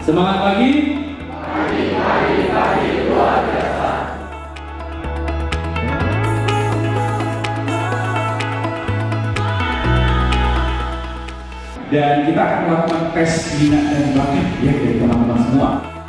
Semangat pagi. Pagi luar biasa. Dan kita akan melakukan tes minat dan bakat ya dari teman-teman semua.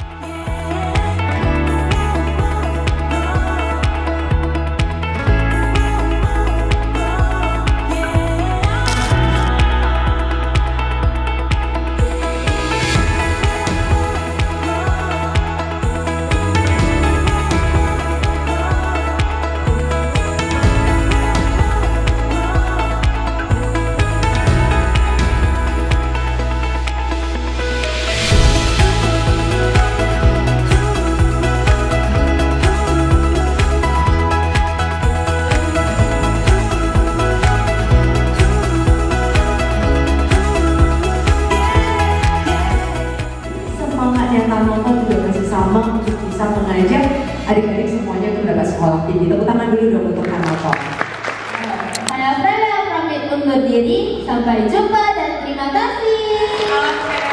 Nonton juga masih sama untuk bisa mengajak adik-adik semuanya untuk dapat sekolah tinggi. Tepuk tangan dulu dong untuk Kanalpot. Saya Stella pamit undur diri. Sampai jumpa dan terima kasih.